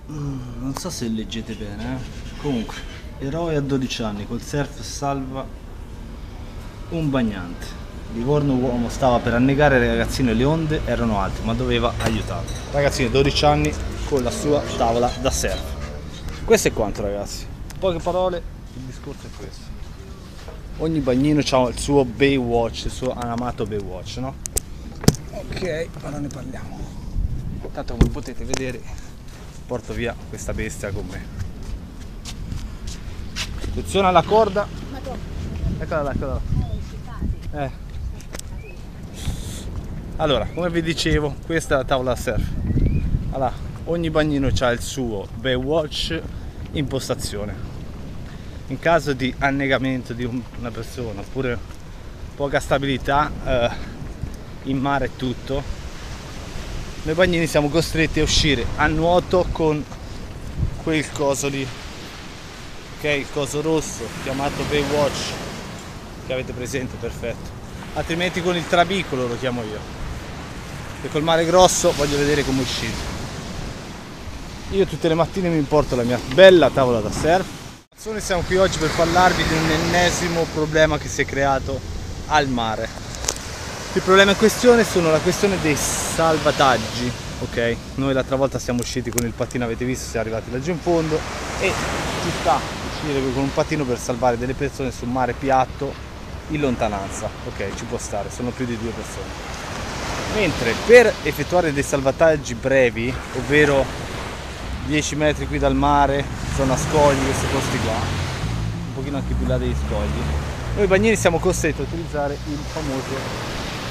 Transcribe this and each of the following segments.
Non so se leggete bene, Comunque, eroe a 12 anni, col surf salva un bagnante. Livorno uomo stava per annegare il ragazzino e le onde erano alte, ma doveva aiutarlo. Ragazzino di 12 anni con la sua tavola da surf. Questo è quanto, ragazzi. In poche parole, il discorso è questo. Ogni bagnino ha il suo Baywatch, il suo amato Baywatch, no? Ok, ora ne parliamo. Tanto come potete vedere porto via questa bestia con me. Attenzione alla corda. Eccola là, eccola là. Allora, come vi dicevo, questa è la tavola surf. Allora, ogni bagnino ha il suo Baywatch in postazione. In caso di annegamento di una persona oppure poca stabilità in mare e tutto, noi bagnini siamo costretti a uscire a nuoto con quel coso lì, ok, il coso rosso chiamato Baywatch, che avete presente, perfetto. Altrimenti con il trabicolo lo chiamo io, e col mare grosso voglio vedere come uscire. Io tutte le mattine mi porto la mia bella tavola da surf. Siamo qui oggi per parlarvi di un ennesimo problema che si è creato al mare. Il problema in questione sono la questione dei salvataggi, ok? Noi l'altra volta siamo usciti con il pattino, avete visto, siamo arrivati laggiù in fondo e ci sta uscire con un pattino per salvare delle persone su mare piatto in lontananza, ok? Ci può stare, sono più di 2 persone. Mentre per effettuare dei salvataggi brevi, ovvero 10 metri qui dal mare, zona scogli, questi posti qua, un pochino anche più là degli scogli, noi bagnini siamo costretti a utilizzare il famoso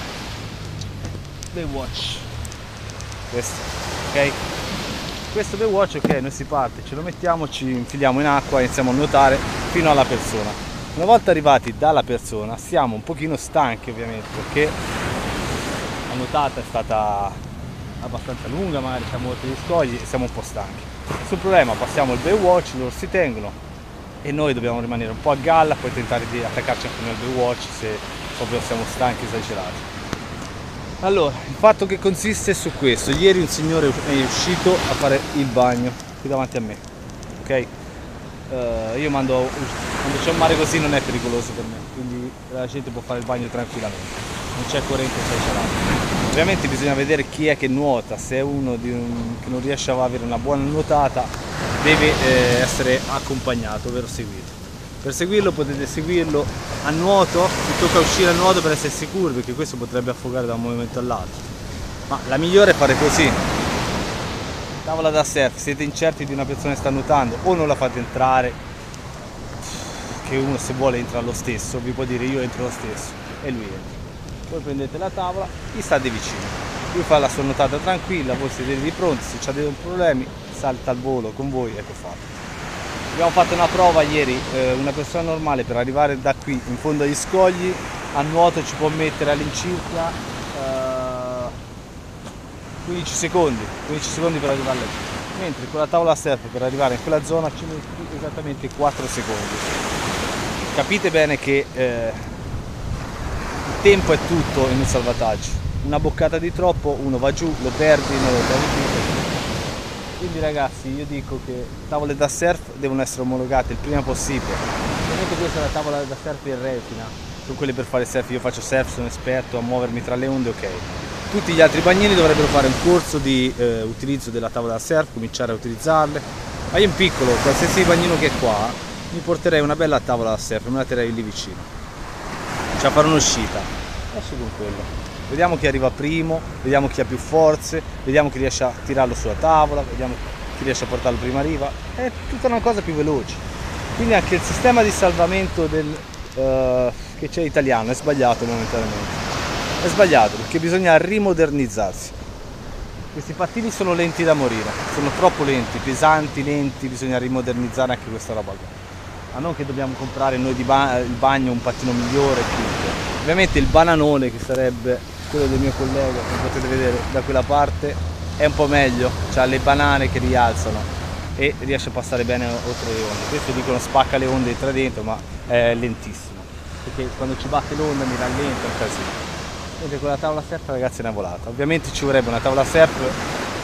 Baywatch, questo, ok? Questo Baywatch, ok, noi si parte, ce lo mettiamo, ci infiliamo in acqua e iniziamo a nuotare fino alla persona. Una volta arrivati dalla persona siamo un pochino stanchi, ovviamente, perché la nuotata è stata abbastanza lunga, magari siamo oltre gli scogli e siamo un po' stanchi. Sul problema, passiamo il Baywatch, loro si tengono e noi dobbiamo rimanere un po' a galla, poi tentare di attaccarci anche nel Baywatch se proprio siamo stanchi, esagerati. Allora, il fatto che consiste su questo: ieri un signore è uscito a fare il bagno qui davanti a me, ok? Io quando c'è un mare così non è pericoloso per me, quindi la gente può fare il bagno tranquillamente, non c'è corrente esagerato. Ovviamente bisogna vedere chi è che nuota, se è uno che non riesce a avere una buona nuotata deve essere accompagnato, ovvero seguito. Per seguirlo potete seguirlo a nuoto, vi tocca uscire a nuoto per essere sicuri, perché questo potrebbe affogare da un momento all'altro. Ma la migliore è fare così. Tavola da surf, siete incerti di una persona che sta nuotando o non la fate entrare, che uno se vuole entra lo stesso, vi può dire io entro lo stesso e lui entra. Poi prendete la tavola, gli state vicino, lui fa la sua nuotata tranquilla, voi siete lì pronti, se avete problemi salta al volo con voi, ecco fatto. Abbiamo fatto una prova ieri, una persona normale per arrivare da qui in fondo agli scogli a nuoto ci può mettere all'incirca 15 secondi per arrivare lì, mentre con la tavola surf per arrivare in quella zona ci metti esattamente 4 secondi. Capite bene che il tempo è tutto in un salvataggio, una boccata di troppo uno va giù, lo perdi, non lo trovi più. Quindi ragazzi, io dico che tavole da surf devono essere omologate il prima possibile. Ovviamente questa è la tavola da surf in resina, sono quelle per fare surf, io faccio surf, sono esperto a muovermi tra le onde, ok. Tutti gli altri bagnini dovrebbero fare un corso di utilizzo della tavola da surf, cominciare a utilizzarle. Ma io in piccolo, qualsiasi bagnino che è qua, mi porterei una bella tavola da surf, me la terrei lì vicino. Cioè a fare un'uscita, esce con quello. Vediamo chi arriva primo, vediamo chi ha più forze, vediamo chi riesce a tirarlo sulla tavola, vediamo chi riesce a portarlo prima a riva. È tutta una cosa più veloce. Quindi anche il sistema di salvamento che c'è italiano è sbagliato momentaneamente. È sbagliato perché bisogna rimodernizzarsi. Questi pattini sono lenti da morire, sono troppo lenti, pesanti, lenti, bisogna rimodernizzare anche questa roba qua. Ma non che dobbiamo comprare noi il bagno un pattino migliore e tutto. Ovviamente il bananone, che sarebbe quello del mio collega, come potete vedere da quella parte, è un po' meglio, ha le banane che rialzano e riesce a passare bene oltre le onde. Questo dicono spacca le onde tra dentro, ma è lentissimo, perché quando ci batte l'onda mi rallenta un casino. Vedete, con la tavola surf ragazzi è una volata. Ovviamente ci vorrebbe una tavola surf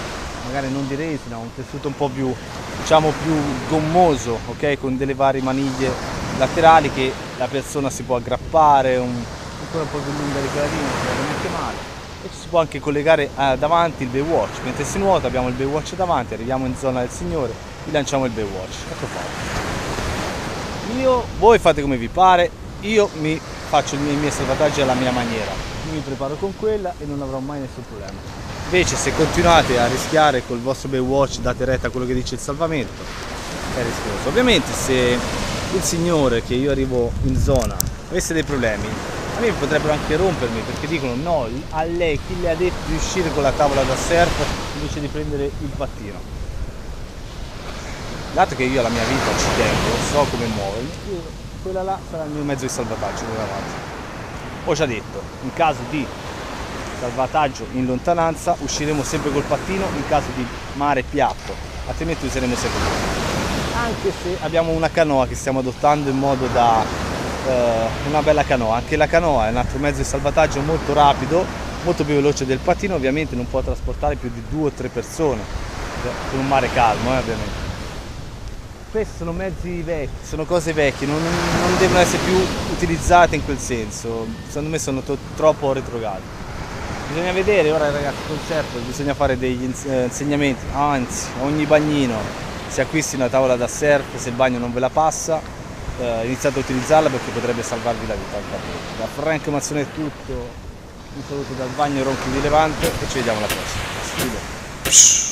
magari non di resina, un tessuto un po' più, diciamo, più gommoso, ok? Con delle varie maniglie laterali che la persona si può aggrappare, ancora un po' più lunga di quella lì, non sarebbe neanche male. E ci si può anche collegare davanti il Baywatch, mentre si nuota abbiamo il Baywatch davanti, arriviamo in zona del Signore, vi lanciamo il Baywatch, ecco fatto. Voi fate come vi pare, io mi faccio i miei salvataggi alla mia maniera, mi preparo con quella e non avrò mai nessun problema. Invece se continuate a rischiare col vostro Baywatch, date retta a quello che dice il salvamento, è rischioso. Ovviamente se il signore che io arrivo in zona avesse dei problemi, a me potrebbero anche rompermi, perché dicono no, a lei chi le ha detto di uscire con la tavola da surf invece di prendere il pattino. Dato che io alla mia vita ci tengo, so come muovermi, quella là sarà il mio mezzo di salvataggio. Ho già detto, in caso di salvataggio in lontananza usciremo sempre col pattino in caso di mare piatto, altrimenti useremo sempre quello. Anche se abbiamo una canoa che stiamo adottando in modo da una bella canoa, anche la canoa è un altro mezzo di salvataggio molto rapido, molto più veloce del pattino, ovviamente non può trasportare più di 2 o 3 persone in un mare calmo, ovviamente. Questi sono mezzi vecchi, sono cose vecchie, non devono essere più utilizzate in quel senso, secondo me sono troppo retrogradi. Bisogna vedere ora ragazzi, col surf bisogna fare degli insegnamenti, anzi ogni bagnino si acquisti una tavola da surf, se il bagno non ve la passa, iniziate a utilizzarla perché potrebbe salvarvi la vita. Da Frank Mazzone è tutto, un saluto dal bagno Ronchi di Levante e ci vediamo alla prossima.